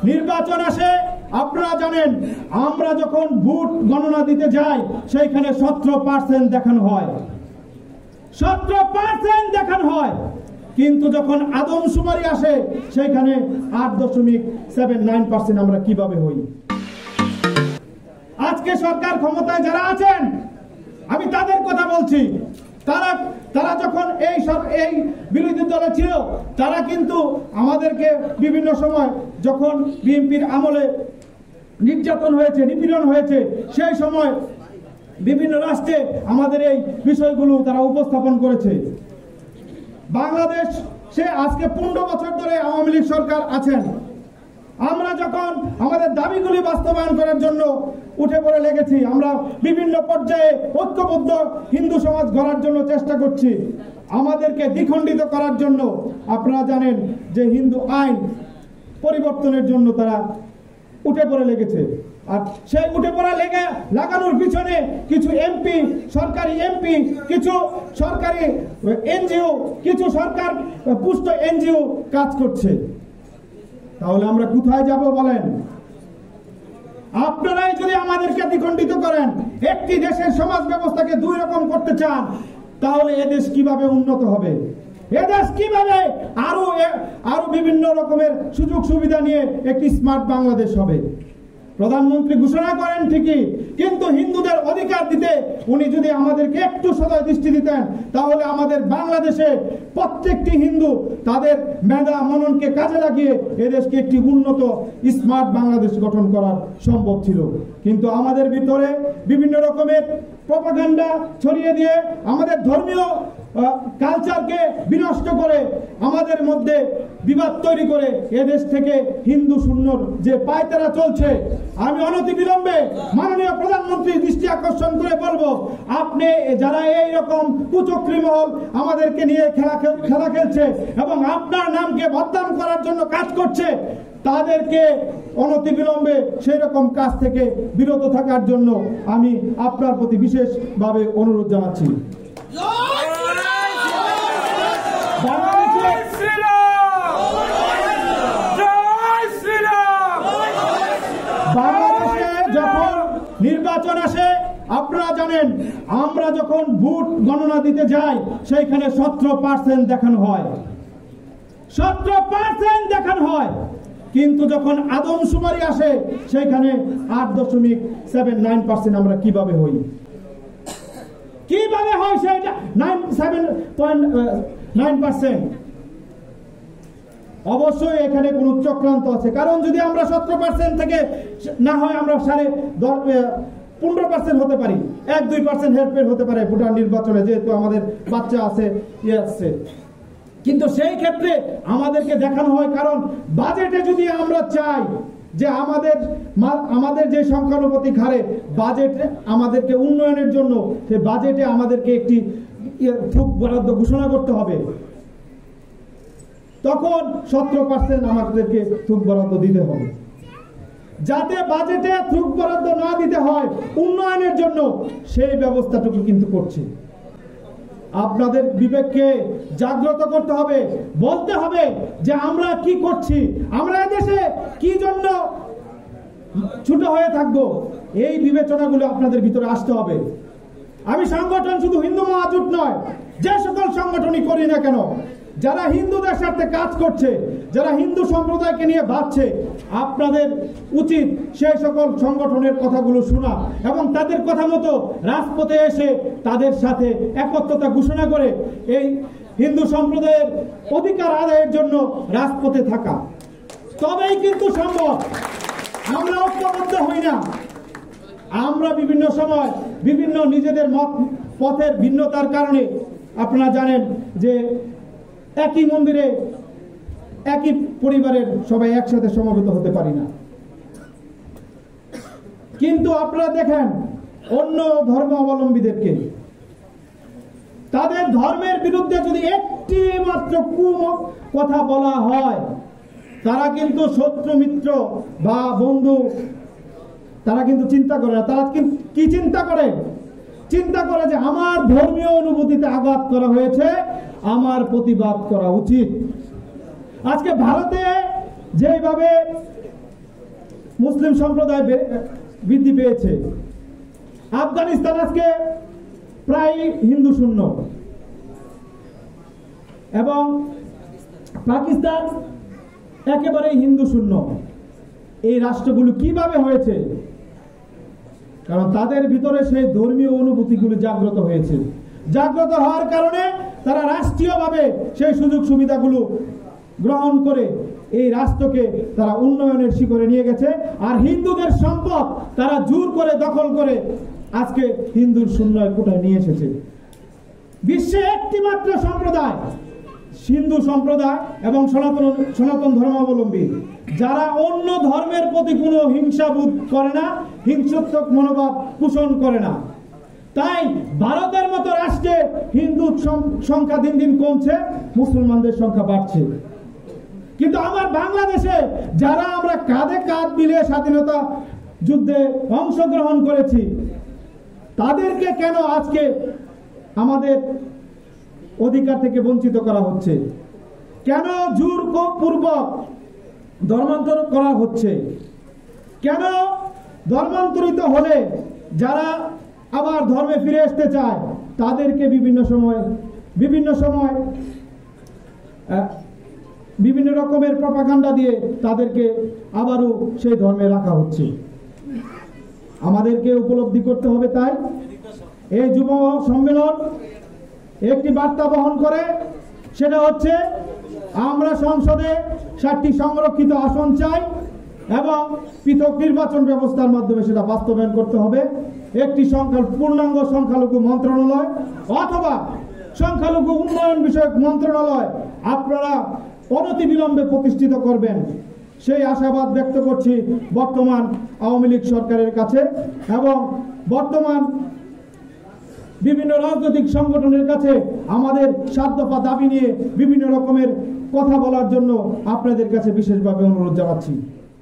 নির্বাচন আসে, আপনারা জানেন আমরা যখন ভোট গণনা দিতে যাই সেইখানে 17% দেখানো হয়, 17% দেখানো হয়, কিন্তু যখন আদমশুমারি আসে সেখানে 8.79% আমরা কিভাবে হই? আজকে সরকার ক্ষমতায় যারা আছেন আমি তাদের কথা বলছি, তারা যখন এই বিরোধী দলে ছিল তারা কিন্তু আমাদেরকে বিভিন্ন সময় যখন বিএনপির আমলে নির্যাতন হয়েছে, নিপীড়ন হয়েছে, সেই সময় বিভিন্ন রাষ্ট্রে আমাদের এই বিষয়গুলো তারা উপস্থাপন করেছে। বাংলাদেশ সে আজকে 15 বছর ধরে আওয়ামী লীগ সরকার আছেন। আমরা যখন আমাদের দাবিগুলি বাস্তবায়ন করার জন্য উঠে পড়ে লেগেছি, আমরা বিভিন্ন পর্যায়ে ঐক্যবদ্ধ হিন্দু সমাজ গড়ার জন্য চেষ্টা করছি। আমাদেরকে দ্বিখণ্ডিত করার জন্য আপনারা জানেন যে হিন্দু আইন পরিবর্তনের জন্য তারা উঠে পড়ে লেগেছে। আর সেই উঠে পড়া লাগানোর পিছনে কিছু এমপি, সরকারি এমপি, কিছু সরকারি এনজিও, কিছু সরকার পুষ্ট এনজিও কাজ করছে। তাহলে আমরা কোথায় যাব বলেন? আপনারাই যদি আমাদেরকে দ্বিখণ্ডিত করেন, একটি দেশের সমাজ ব্যবস্থাকে দুই রকম করতে চান, তাহলে এদেশ কিভাবে উন্নত হবে? এদেশ কিভাবে আরো বিভিন্ন রকমের সুযোগ সুবিধা নিয়ে একটি স্মার্ট বাংলাদেশ হবে? প্রধানমন্ত্রী ঘোষণা করেন ঠিকই, কিন্তু হিন্দুদের অধিকার দিতে উনি যদি আমাদেরকে একটু সদয় দৃষ্টি দিতেন, তাহলে আমাদের বাংলাদেশে প্রত্যেকটি হিন্দু তাদের মেধা মননকে কাজে লাগিয়ে এদেশকে একটি উন্নত স্মার্ট বাংলাদেশ গঠন করা সম্ভব ছিল। কিন্তু আমাদের ভিতরে বিভিন্ন রকমের প্রপাগান্ডা ছড়িয়ে দিয়ে আমাদের ধর্মীয় কালচারকে বিনষ্ট করে আমাদের মধ্যে বিবাদ তৈরি করে এদেশ থেকে হিন্দু শূন্যর যে পায়তারা চলছে, আমি অনতিবিলম্বে মাননীয় প্রধানমন্ত্রীর দৃষ্টি আকর্ষণ করে বলবো, আপনি যারা এই রকম কুচক্রী মহল আমাদেরকে নিয়ে খেলা খেলছে এবং আপনার নামকে বদনাম করার জন্য কাজ করছে, তাদেরকে অনতিবিলম্বে সেই রকম কাজ থেকে বিরত থাকার জন্য আমি আপনার প্রতি বিশেষভাবে অনুরোধ জানাচ্ছি। বাংলাদেশে যখন নির্বাচন আসে, আপনারা জানেন আমরা যখন ভোট গণনা দিতে যাই সেইখানে 17% দেখানো হয়, 17% দেখানো হয়, কিন্তু যখন আদমশুমারি আসে সেইখানে 8.79% আমরা কিভাবে হই? কিভাবে হয় সেটা 7.9%? অবশ্যই এখানে কোন চক্রান্ত আছে, কারণ যদি আমরা 17% থেকে না হয় আমরা 15% হতে পারি, 1-2% হেরফের হতে পারে ভোটার নির্বাচনে, যেহেতু আমাদের বাচ্চা আছে, আছে। কিন্তু সেই ক্ষেত্রে আমাদেরকে দেখানো হয়, কারণ বাজেটে যদি আমরা চাই যে আমাদের যে সংখ্যানুপাতিক হারে বাজেট আমাদেরকে উন্নয়নের জন্য, সেই বাজেটে আমাদেরকে একটি থুক বরাদ্দ ঘোষণা করতে হবে, তখন 17% আমাদেরকে থুক বরাদ্দ দিতে হবে। যাতে বাজেটে থুক বরাদ্দ না দিতে হয় উন্নয়নের জন্য, সেই ব্যবস্থাটুকু কিন্তু করছে। আপনাদের বিবেককে জাগ্রত করতে হবে, বলতে হবে যে আমরা কি করছি, আমরা এদেশে কি জন্য ছোট হয়ে থাকবো, এই বিবেচনাগুলো আপনাদের ভিতরে আসতে হবে। আমি সংগঠন শুধু হিন্দু মহাজোট নয়, যে সকল সংগঠনই করি না কেন, যারা হিন্দুদের সাথে কাজ করছে, যারা হিন্দু সম্প্রদায়কে নিয়ে ভাবছে, আপনাদের উচিত সেই সকল সংগঠনের কথাগুলো শোনা এবং তাদের কথা মতো রাজপথে এসে তাদের সাথে একত্রতা ঘোষণা করে এই হিন্দু সম্প্রদায়ের অধিকার আদায়ের জন্য রাজপথে থাকা। তবেই কিন্তু সম্ভব। আমরা ঐক্যবদ্ধ হই না, আমরা বিভিন্ন সময় বিভিন্ন নিজেদের মত পথের ভিন্নতার কারণে আপনারা জানেন যে একই মন্দিরে একই পরিবারের সবাই একসাথে সমবেত হতে পারি না। কিন্তু আপনারা দেখেন অন্য ধর্ম অবলম্বীদেরকে, তাদের ধর্মের বিরুদ্ধে যদি একটি মাত্র কথা বলা হয়, তারা কিন্তু শত্রু মিত্র বা বন্ধু তারা কিন্তু চিন্তা করে না। তারা কি চিন্তা করে? চিন্তা করে যে আমার ধর্মীয় অনুভূতিতে আঘাত করা হয়েছে, আমার প্রতিবাদ করা উচিত। আজকে ভারতে যেভাবে মুসলিম সম্প্রদায় বৃদ্ধি পেয়েছে। আফগানিস্তান আজকে প্রায় হিন্দু শূন্য এবং পাকিস্তান একেবারে হিন্দু শূন্য। এই রাষ্ট্রগুলো কিভাবে হয়েছে? কারণ তাদের ভিতরে সেই ধর্মীয় অনুভূতিগুলো জাগ্রত হয়েছে। জাগ্রত হওয়ার কারণে তারা রাষ্ট্রীয়ভাবে সেই সুযোগ সুবিধাগুলো গ্রহণ করে এই রাষ্ট্রকে তারা উন্নয়নের শিখরে নিয়ে গেছে। আর হিন্দুদের সম্পদ তারা জোর করে দখল করে আজকে হিন্দুর শূন্যের কোঠায় নিয়ে এসেছে। বিশ্বে একটি মাত্র সম্প্রদায় হিন্দু সম্প্রদায় এবং সনাতন ধর্মাবলম্বী, যারা অন্য ধর্মের প্রতি কোনো হিংসাবোধ করে না, হিংসাত্মক মনোভাব পোষণ করে না। তাই ভারতের মতো রাষ্ট্রে হিন্দুর সংখ্যা দিন দিন কমছে, মুসলমানদের সংখ্যা বাড়ছে। কিন্তু আমার বাংলাদেশে যারা আমরা কাঁধে কাঁধ মিলিয়ে স্বাধীনতা যুদ্ধে অংশগ্রহণ করেছি, তাদেরকে কেন আজকে আমাদের অধিকার থেকে বঞ্চিত করা হচ্ছে? কেন জোরপূর্বক ধর্মান্তর করা হচ্ছে? কেন ধর্মান্তরিত হলে যারা আবার ধর্মে ফিরে আসতে চায় তাদেরকে বিভিন্ন সময় বিভিন্ন রকমের প্রপাগান্ডা দিয়ে তাদেরকে আবারও সেই ধর্মে রাখা হচ্ছে? আমাদেরকে উপলব্ধি করতে হবে। তাই এই যুব সম্মেলন একটি বার্তা বহন করে, সেটা হচ্ছে আমরা সংসদে 7টি সংরক্ষিত আসন চাই এবং পৃথক নির্বাচন ব্যবস্থার মাধ্যমে সেটা বাস্তবায়ন করতে হবে। একটি পূর্ণাঙ্গ সংখ্যালঘু মন্ত্রণালয় অথবা সংখ্যালঘু উন্নয়ন বিষয়ক মন্ত্রণালয় আপনারা অনতিবিলম্বে প্রতিষ্ঠিত করবেন, সেই আশাবাদ ব্যক্ত করছি বর্তমান আওয়ামী লীগ সরকারের কাছে এবং বর্তমান বিভিন্ন রাজনৈতিক সংগঠনের কাছে আমাদের 7 দফা দাবি নিয়ে বিভিন্ন রকমের কথা বলার জন্য আপনাদের কাছে বিশেষভাবে অনুরোধ জানাচ্ছি।